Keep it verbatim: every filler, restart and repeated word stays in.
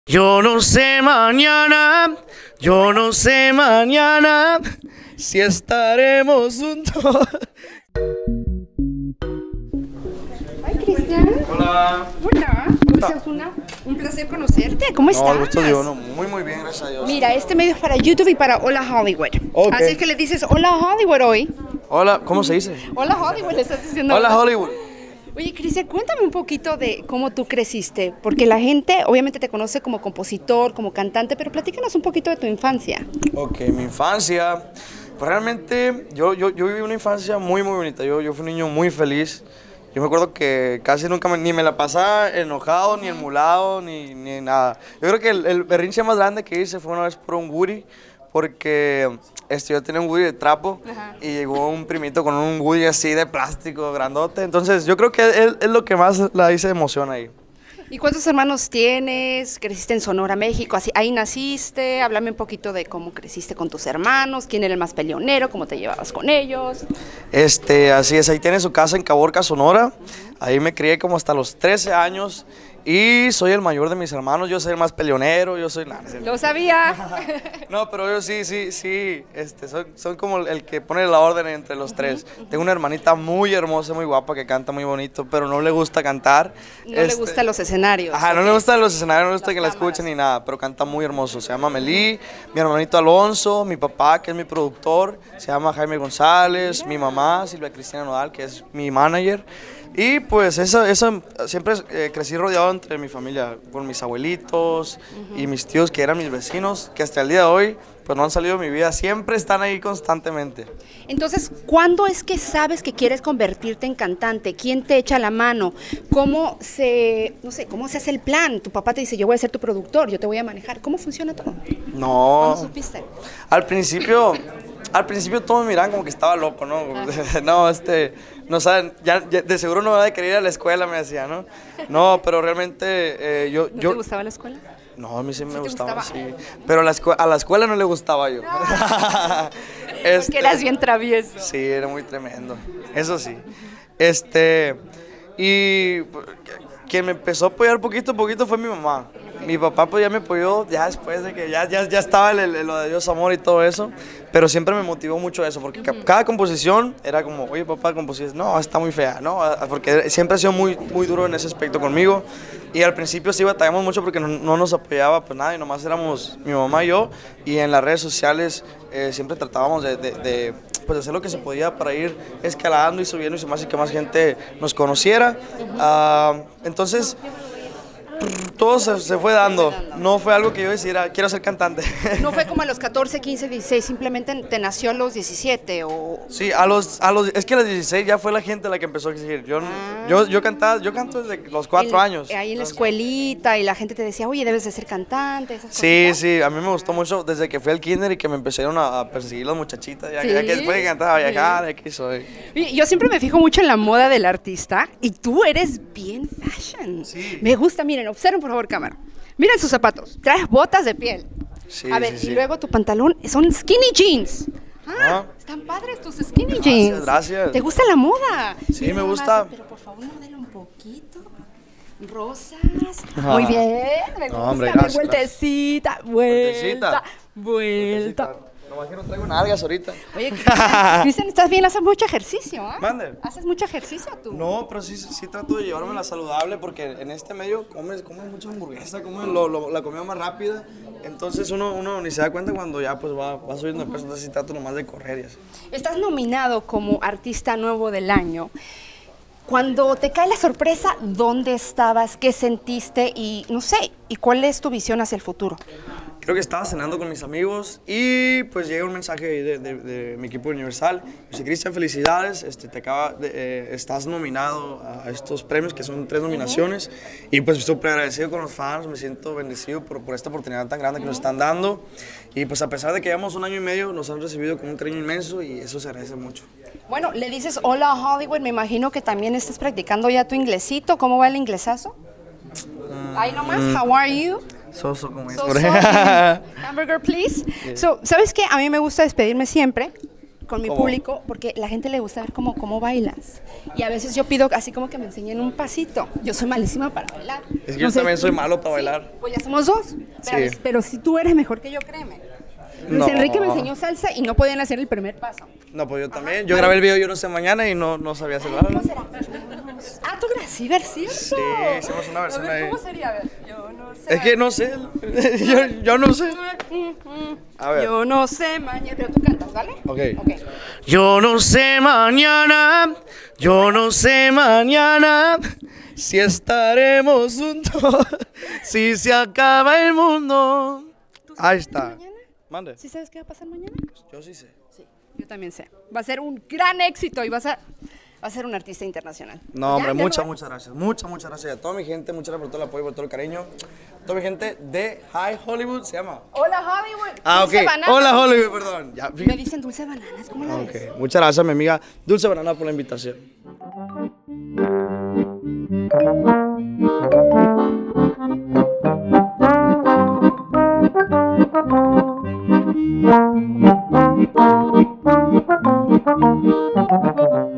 Yo no sé mañana, yo no sé mañana si estaremos juntos. Ay, Cristian. Hola. Hola. Es una, un placer conocerte. ¿Cómo estás? No, gusto yo, no, muy muy bien, gracias a Dios. Mira, este medio es para YouTube y para Hola Hollywood. Ok. Así es que le dices Hola Hollywood hoy. Hola, ¿cómo se dice? Hola Hollywood, le estás diciendo. Hola Hollywood. Oye, Cristian, cuéntame un poquito de cómo tú creciste, porque la gente obviamente te conoce como compositor, como cantante, pero platícanos un poquito de tu infancia. Ok, mi infancia, pues realmente yo, yo, yo viví una infancia muy muy bonita, yo, yo fui un niño muy feliz. Yo me acuerdo que casi nunca me, ni me la pasaba enojado, ni emulado, ni, ni nada. Yo creo que el, el berrinche más grande que hice fue una vez por un Woody, porque este, yo tenía un Woody de trapo. Ajá. Y llegó un primito con un Woody así de plástico, grandote. Entonces yo creo que es, es lo que más la hice de emoción ahí. ¿Y cuántos hermanos tienes? ¿Creciste en Sonora, México? Así, ahí naciste. Háblame un poquito de cómo creciste con tus hermanos, quién era el más peleonero, cómo te llevabas con ellos. Este, así es, ahí tiene su casa en Caborca, Sonora. Ahí me crié como hasta los trece años. Y soy el mayor de mis hermanos, yo soy el más peleonero, yo soy... Nah, ¡Lo sabía! No, pero yo sí, sí, sí, este, soy, soy como el que pone la orden entre los tres. Uh-huh. Tengo una hermanita muy hermosa, muy guapa, que canta muy bonito, pero no le gusta cantar. No este, le gustan los escenarios. Ajá, no le gustan los escenarios, no le gusta que la escuchen ni nada, pero canta muy hermoso. Se llama Melí, mi hermanito Alonso, mi papá, que es mi productor, se llama Jaime González, yeah. Mi mamá, Silvia Cristina Nodal, que es mi manager. Y pues eso, eso siempre eh, crecí rodeado entre mi familia, con mis abuelitos uh-huh. y mis tíos que eran mis vecinos, que hasta el día de hoy pues no han salido de mi vida, siempre están ahí constantemente. Entonces, ¿cuándo es que sabes que quieres convertirte en cantante? ¿Quién te echa la mano? ¿Cómo se, no sé, cómo se hace el plan? Tu papá te dice, yo voy a ser tu productor, yo te voy a manejar. ¿Cómo funciona todo? No. ¿Cómo supiste? Al principio... Al principio todos me miraban como que estaba loco, ¿no? Ah. No, este, no saben, ya, ya de seguro no me va a querer ir a la escuela, me decía, ¿no? No, pero realmente eh, yo... ¿No yo, te gustaba la escuela? No, a mí sí me ¿Sí gustaba, gustaba? sí. Pero a la, a la escuela no le gustaba yo. No. este, Porque eras bien travieso. Sí, era muy tremendo, eso sí. Este, y quien me empezó a apoyar poquito a poquito fue mi mamá. Mi papá pues ya me apoyó ya después de que ya, ya, ya estaba el, el, lo de Dios amor y todo eso, pero siempre me motivó mucho eso, porque uh-huh. cada composición era como, oye papá, composición, no, está muy fea, no, porque siempre ha sido muy, muy duro en ese aspecto conmigo, y al principio sí batallamos mucho porque no, no nos apoyaba pues nada, y nomás éramos mi mamá y yo, y en las redes sociales eh, siempre tratábamos de, de, de pues hacer lo que se podía para ir escalando y subiendo y más y que más gente nos conociera, uh, entonces... Todo se, se fue dando, no fue algo que yo decidiera, quiero ser cantante. ¿No fue como a los catorce, quince, dieciséis, simplemente te nació a los diecisiete o...? Sí, a los, a los, es que a los dieciséis ya fue la gente la que empezó a exigir. Yo, ah. yo, yo cantaba, yo canto desde los cuatro el, años. Ahí en la escuelita y la gente te decía, oye, debes de ser cantante, esas Sí, cositas. sí, a mí me gustó mucho desde que fui al kinder y que me empezaron a, a perseguir las muchachitas, ya, ¿sí? Ya que después de cantar, a viajar, aquí soy. Yo siempre me fijo mucho en la moda del artista y tú eres bien fashion. Sí. Me gusta, miren, observen por favor cámara. Miren sus zapatos, traes botas de piel. Sí, a ver, sí, y sí. luego tu pantalón son skinny jeans. Ah, ah. están padres tus skinny Gracias, jeans. Gracias. ¿Te gusta la moda? Sí, Mira, me gusta. Más, pero por favor, modela un poquito. Rosas. Ah. Muy bien. Me gusta. No, hombre, gracias, vueltecita, vuelta, vueltecita. vuelta. Nomás que no traigo nalgas ahorita. Oye, dicen, estás bien, haces mucho ejercicio, ¿ah? ¿eh? Mande. ¿Haces mucho ejercicio tú? No, pero sí, sí trato de llevármela saludable porque en este medio comes, comes mucha hamburguesa, comes lo, lo, la comida más rápida. Entonces uno, uno ni se da cuenta cuando ya pues va, va subiendo de peso, entonces sí trato nomás de correr y así. Estás nominado como Artista Nuevo del Año. Cuando te cae la sorpresa, ¿dónde estabas? ¿Qué sentiste? Y no sé, ¿y cuál es tu visión hacia el futuro? Creo que estaba cenando con mis amigos y pues llega un mensaje de, de, de mi equipo Universal. Dice, Cristian, felicidades, este, te acaba de, eh, estás nominado a estos premios, que son tres nominaciones. Uh-huh. Y pues súper agradecido con los fans, me siento bendecido por, por esta oportunidad tan grande que uh-huh. nos están dando. Y pues a pesar de que llevamos un año y medio, nos han recibido con un cariño inmenso y eso se agradece mucho. Bueno, le dices hola Hollywood, me imagino que también estás practicando ya tu inglesito. ¿Cómo va el inglesazo? Mm. Ahí nomás, how are you? So, so, como so, so, hamburger, please. Yeah. So, ¿sabes qué? A mí me gusta despedirme siempre con mi ¿Cómo? público, porque la gente le gusta ver cómo, cómo bailas. Y a veces yo pido así como que me enseñen un pasito. Yo soy malísima para bailar. Es que yo también soy malo para bailar. Pues ya somos dos. Pero, Sí. pero si tú eres mejor que yo, créeme. Luis No. Enrique me enseñó salsa y no podían hacer el primer paso. No, pues yo también. Yo grabé el video Yo No Sé Mañana y no, no sabía hacer nada. ¿Cómo será? Ah, tú grabas, sí, ver, ¿cierto? Sí, hicimos una versión A ver, ahí. ¿cómo sería? A ver, yo no sé. Es que no sé. yo, yo no sé. A ver. Yo no sé mañana, pero tú cantas, ¿vale? Ok. Ok. Yo no sé mañana, yo no sé mañana si estaremos juntos, si se acaba el mundo. ¿Tú sabes Ahí qué está. mañana? Mande. ¿Sí sabes qué va a pasar mañana? Yo sí sé. Sí, yo también sé. Va a ser un gran éxito y vas a, va a ser un artista internacional. No, ¿Ya? hombre, ¿Ya muchas, lo ves? muchas gracias. Muchas, muchas gracias a toda mi gente. Muchas gracias por todo el apoyo, por todo el cariño. Toda mi gente de High Hollywood se llama. Hola, Hollywood. Ah, ok. Dulce Banana. Hola, Hollywood, perdón. Ya, Me dicen dulce bananas, ¿cómo la ves? Ok. Muchas gracias, mi amiga Dulce Banana, por la invitación. Thank you.